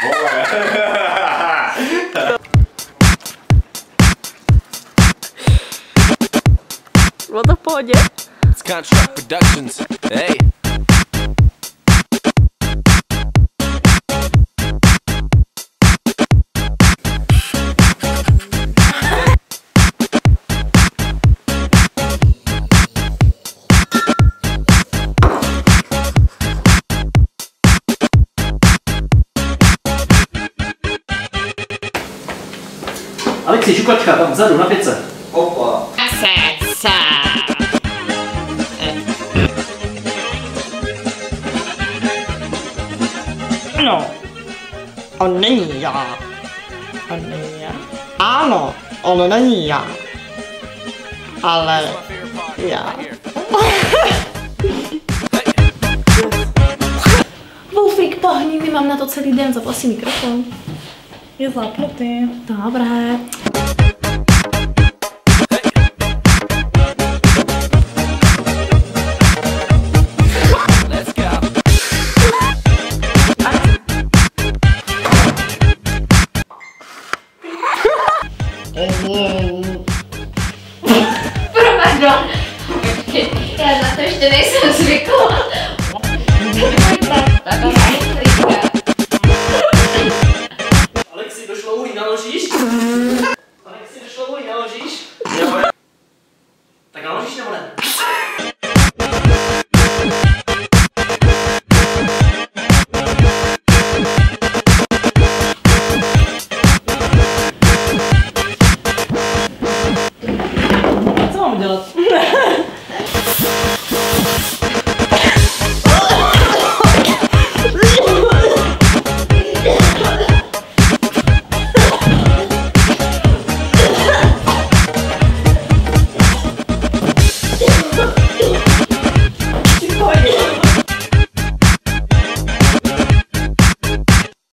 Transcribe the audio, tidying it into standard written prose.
Bylo to v pohodě? Construct Productions. Hey. Alexi, župačka, tam vzadu na pětce. Opa. No, on není já. On není já. Ano, on není já. Ale já. Wolfík, pohni, mám na to celý den, zapal si mikrofon. Je zapnutý. Dobré.